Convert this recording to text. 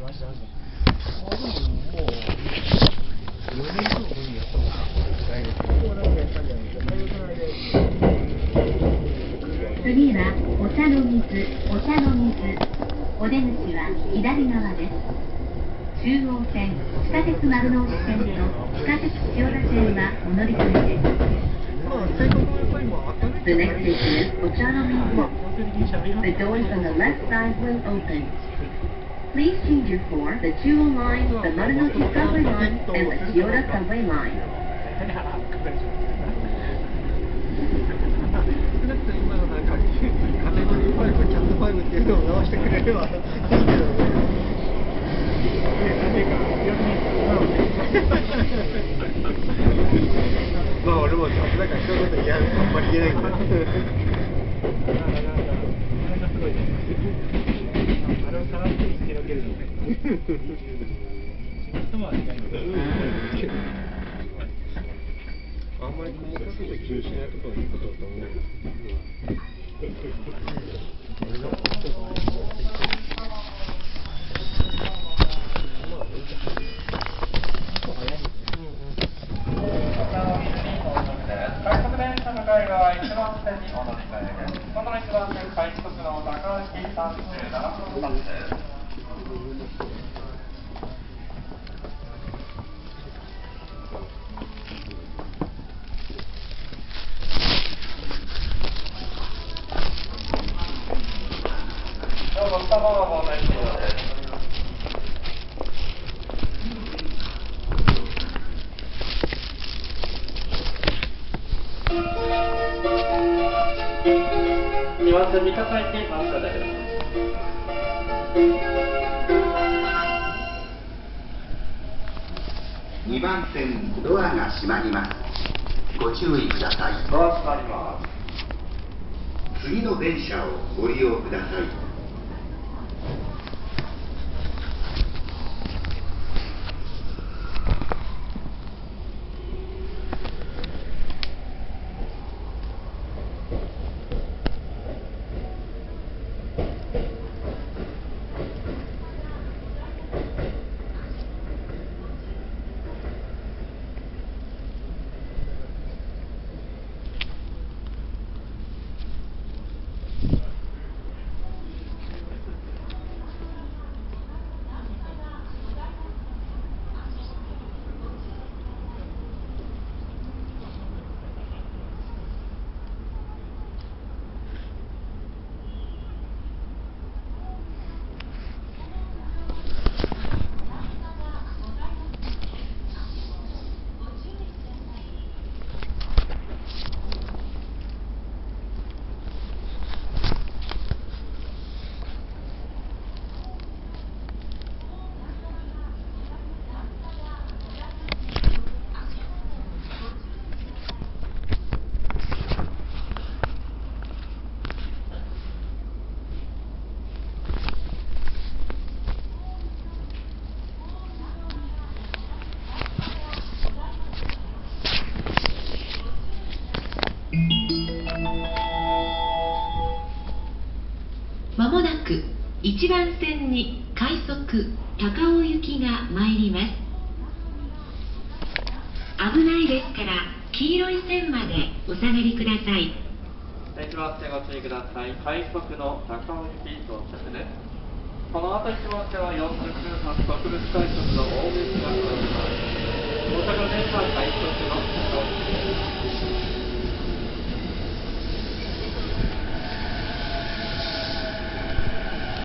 次はお茶の水。お出口は左側です。中央線、地下鉄丸の内線と地下鉄千代田線はお乗り換えです。The next station is Ochanomizu. The doors on the left side will open. Please change your for the Chuo line, the Marunouchi subway line, and the Chiyoda subway line. 今のなんかカテゴリー5、キャット5っていうのを直してくれればいいけどね。まあ俺もなんか一言言えあんまり言えないんだ。あれを探して見つけるけれども。人は意外に。あんまり細かくて気にしないことがいいことだと思う。 快速電車向かい側1番線にお乗り換えです。この1番線快速の高橋37分発です。どうぞ下方ご案内します。2番線三鷹駅発車です。 2番線ドアが閉まります。ご注意ください。 ドア閉まります。 次の電車をご利用ください。 まもなく1番線に快速高尾行きが参ります。危ないですから黄色い線までお下がりください。 1番線ご注意ください。快速の高尾行き到着です。この後1番線は4特急発特別快速の大口がございます。